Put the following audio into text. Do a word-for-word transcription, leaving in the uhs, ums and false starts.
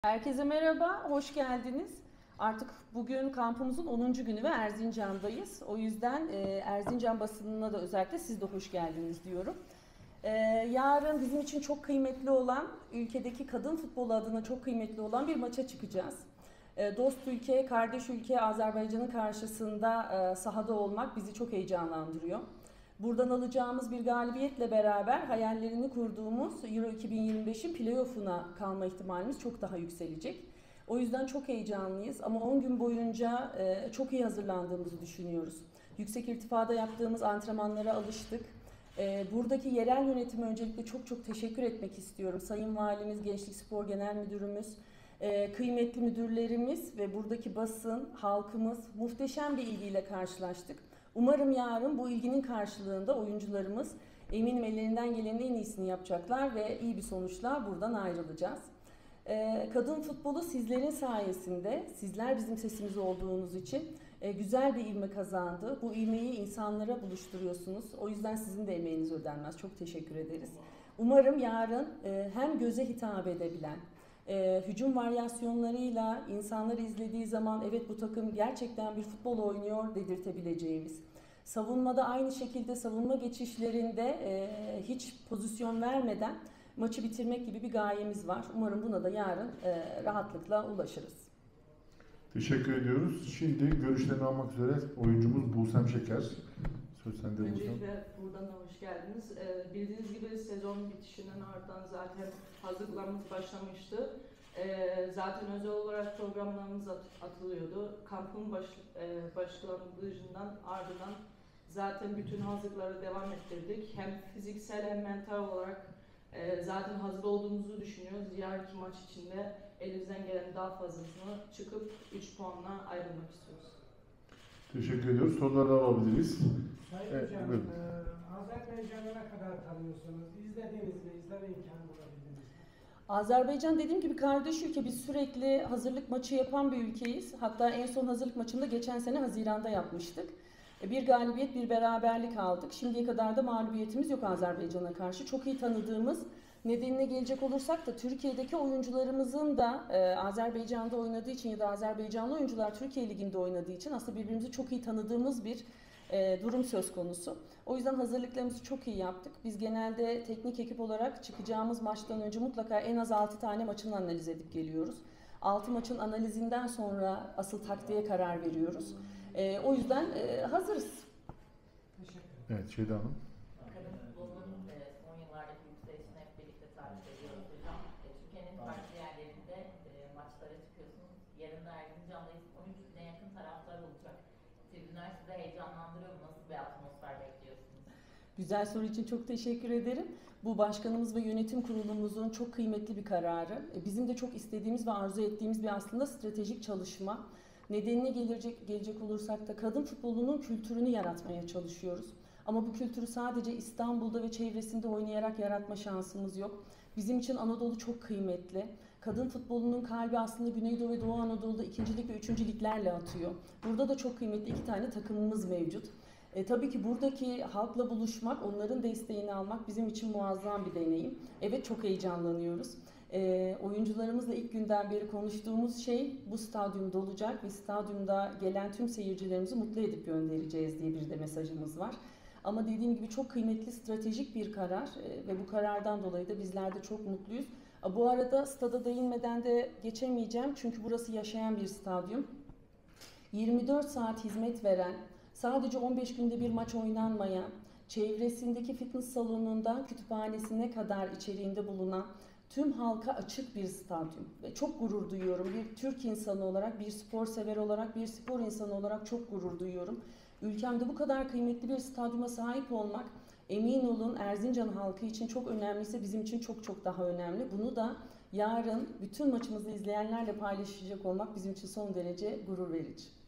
Herkese merhaba, hoş geldiniz. Artık bugün kampımızın onuncu günü ve Erzincan'dayız. O yüzden e, Erzincan basınına da özellikle siz de hoş geldiniz diyorum. E, yarın bizim için çok kıymetli olan, ülkedeki kadın futbolu adına çok kıymetli olan bir maça çıkacağız. E, dost ülke, kardeş ülke Azerbaycan'ın karşısında e, sahada olmak bizi çok heyecanlandırıyor. Buradan alacağımız bir galibiyetle beraber hayallerini kurduğumuz Euro iki bin yirmi beşin playoff'una kalma ihtimalimiz çok daha yükselecek. O yüzden çok heyecanlıyız ama on gün boyunca e, çok iyi hazırlandığımızı düşünüyoruz. Yüksek irtifada yaptığımız antrenmanlara alıştık. E, buradaki yerel yönetime öncelikle çok çok teşekkür etmek istiyorum. Sayın Valimiz, Gençlik Spor Genel Müdürümüz, e, kıymetli müdürlerimiz ve buradaki basın, halkımız muhteşem bir ilgiyle karşılaştık. Umarım yarın bu ilginin karşılığında oyuncularımız eminim ellerinden gelenin en iyisini yapacaklar ve iyi bir sonuçla buradan ayrılacağız. Ee, kadın futbolu sizlerin sayesinde, sizler bizim sesimiz olduğunuz için e, güzel bir ivme kazandı. Bu ivmeyi insanlara buluşturuyorsunuz. O yüzden sizin de emeğiniz ödenmez. Çok teşekkür ederiz. Umarım yarın e, hem göze hitap edebilen, E, hücum varyasyonlarıyla insanları izlediği zaman evet bu takım gerçekten bir futbol oynuyor dedirtebileceğimiz. Savunmada aynı şekilde savunma geçişlerinde e, hiç pozisyon vermeden maçı bitirmek gibi bir gayemiz var. Umarım buna da yarın e, rahatlıkla ulaşırız. Teşekkür ediyoruz. Şimdi görüşlerini almak üzere oyuncumuz Buse'm Şeker. Söz sende Buse'm. Öncelikle buradan da hoş geldiniz. Ee, bildiğiniz gibi sezon bitişinden ardından zaten hazırlıklarımız başlamıştı. Ee, zaten özel olarak programlarımız at atılıyordu. Kampın baş e, başlangıcından ardından zaten bütün hazırlıkları devam ettirdik. Hem fiziksel hem mental olarak e, zaten hazır olduğumuzu düşünüyoruz. Yarınki maç içinde elimizden gelen daha fazlasını çıkıp üç puanla ayrılmak istiyoruz. Teşekkür ediyoruz. Soruları alabiliriz. Sayın Evet, Hocam, buyurun. e, Azerbaycan'ı ne kadar tanıyorsunuz? İzlediniz mi? İzleme imkanı bulabildiniz mi? Azerbaycan dediğim gibi kardeş ülke. Biz sürekli hazırlık maçı yapan bir ülkeyiz. Hatta en son hazırlık maçını da geçen sene Haziran'da yapmıştık. Bir galibiyet, bir beraberlik aldık. Şimdiye kadar da mağlubiyetimiz yok Azerbaycan'a karşı. Çok iyi tanıdığımız, nedenine gelecek olursak da Türkiye'deki oyuncularımızın da e, Azerbaycan'da oynadığı için ya da Azerbaycanlı oyuncular Türkiye Ligi'nde oynadığı için aslında birbirimizi çok iyi tanıdığımız bir e, durum söz konusu. O yüzden hazırlıklarımızı çok iyi yaptık. Biz genelde teknik ekip olarak çıkacağımız maçtan önce mutlaka en az altı tane maçını analiz edip geliyoruz. altı maçın analizinden sonra asıl taktiğe karar veriyoruz. E, o yüzden e, hazırız. Teşekkür ederim. Evet, Şeyda Hanım. Kadın futbolunun e, son yıllardaki yükselişini hep birlikte takip ediyoruz hocam. E, Türkiye'nin farklı yerlerinde e, maçlara çıkıyorsunuz. Yarın da Erzincan'dayız. on üç bine yakın taraftar olacak. Tribünler sizi heyecanlandırıyor mu? Nasıl bir atmosfer bekliyorsunuz? Güzel soru için çok teşekkür ederim. Bu başkanımız ve yönetim kurulumuzun çok kıymetli bir kararı. E, bizim de çok istediğimiz ve arzu ettiğimiz bir aslında stratejik çalışma. Nedenine gelecek, gelecek olursak da kadın futbolunun kültürünü yaratmaya çalışıyoruz. Ama bu kültürü sadece İstanbul'da ve çevresinde oynayarak yaratma şansımız yok. Bizim için Anadolu çok kıymetli. Kadın futbolunun kalbi aslında Güneydoğu ve Doğu Anadolu'da ikincilik ve üçüncülüklerle atıyor. Burada da çok kıymetli iki tane takımımız mevcut. E, tabii ki buradaki halkla buluşmak, onların desteğini almak bizim için muazzam bir deneyim. Evet, çok heyecanlanıyoruz. E, oyuncularımızla ilk günden beri konuştuğumuz şey bu stadyum dolacak ve stadyumda gelen tüm seyircilerimizi mutlu edip göndereceğiz diye bir de mesajımız var. Ama dediğim gibi çok kıymetli stratejik bir karar e, ve bu karardan dolayı da bizler de çok mutluyuz. A, bu arada stada değinmeden de geçemeyeceğim çünkü burası yaşayan bir stadyum. yirmi dört saat hizmet veren, sadece on beş günde bir maç oynanmayan, çevresindeki fitness salonundan kütüphanesine kadar içeriğinde bulunan tüm halka açık bir stadyum. Ve çok gurur duyuyorum. Bir Türk insanı olarak, bir spor sever olarak, bir spor insanı olarak çok gurur duyuyorum. Ülkemde bu kadar kıymetli bir stadyuma sahip olmak, emin olun Erzincan halkı için çok önemliyse bizim için çok çok daha önemli. Bunu da yarın bütün maçımızı izleyenlerle paylaşacak olmak bizim için son derece gurur verici.